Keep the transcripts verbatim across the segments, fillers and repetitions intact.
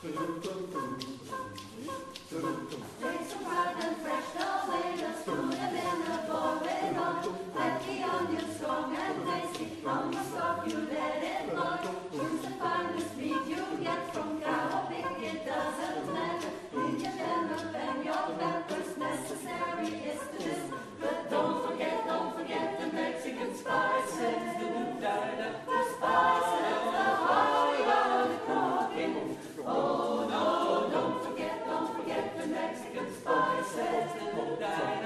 Take some hard and fresh tomatoes, put them in a boiling oil. Let the onion strong and tasty, from the stalk you let it boil. Choose the finest meat you get from cow or pig, it doesn't matter. In your turnip and your peppers, necessary is to do. But don't forget, don't forget the Mexican spices. The spices, the high on the cooking. Oh no, don't forget, don't forget the Mexican spices. Way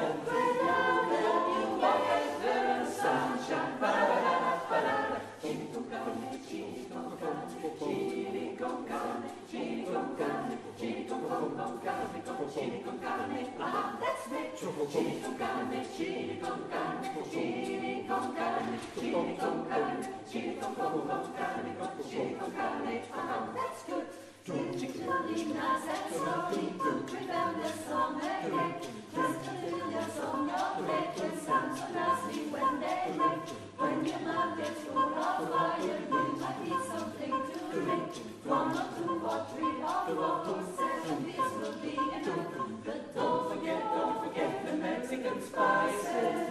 down there you get the sunshine. Ba-da-da-da-ba-da-da. Chili con carne, chili con carne, chili con carne, chili con carne, chili con con con carne, con chili con carne. Ah, that's me. Chili con carne, chili con carne, chili con carne, chili con carne, chili con con con carne, con chili con carne. Ah, that's good. Slowly, nice and slowly, remember the song again. Just the millions on your plate will sound so nicely when they break. When your mouth gets full of fire, you might need something to drink. One or two or three or four or seven, these will be enough. But don't forget, don't forget the Mexican spices.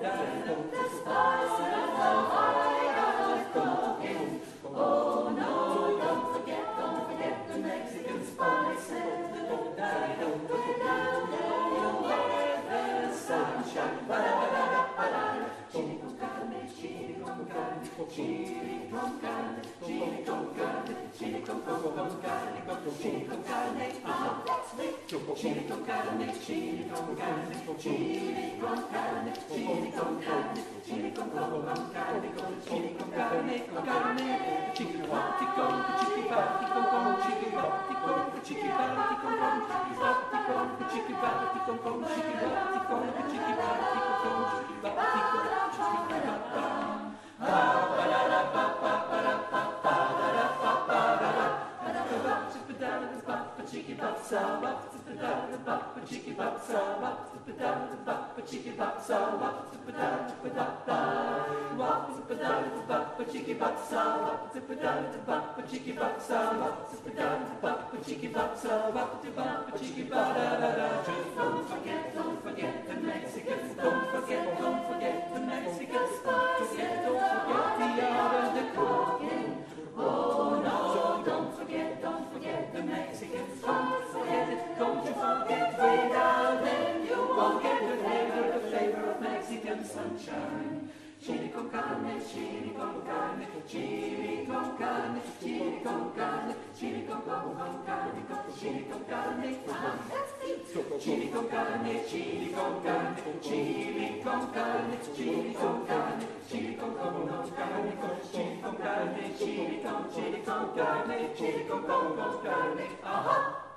The spices are high on cooking. Oh no, don't forget, don't forget the Mexican spices. Way down there you wear the sunshine. Ba-da-da-da-da-da-da. Chili con carne, chili con carne, chili con carne, chili con carne, chili con con con carne, con chili con carne. Ah, that's me. Chili con carne, chili con carne, chili con carne, chili con carne, chili con con con carne, con chili con carne, con carne. Chili fatti con, chili fatti con con, chili fatti con, chili fatti con con, chili fatti con, chili fatti con con, chili fatti con, chili fatti con con, chili fatti con. Chicky bop so bop, zip it down the bop, chicky bop so bop, zip it down the bop, chicky bop so bop, zip it down the bop, bop, zip it down the bop, chicky bop so bop, zip it down the bop, chicky bop so bop, zip it down the bop, chicky bop so bop, the bop, chicky bop da da da. Just don't forget, don't forget the Mexicans, don't forget, don't forget the Mexican spices, don't forget the art of the cooking. Oh no, don't forget, don't forget the Mexican spices. Forget it, don't you forget. Way down then you won't get the flavor, the flavor of Mexican sunshine. Chili con carne, chili con carne, chili con carne, chili con carne, chili con con con carne, con chili con carne. Ah, that's me. Chili con carne, chili con carne, chili con carne, chili con carne, chili con con con carne, con chili con carne, chili con chili con carne, chili con con con carne. Aha.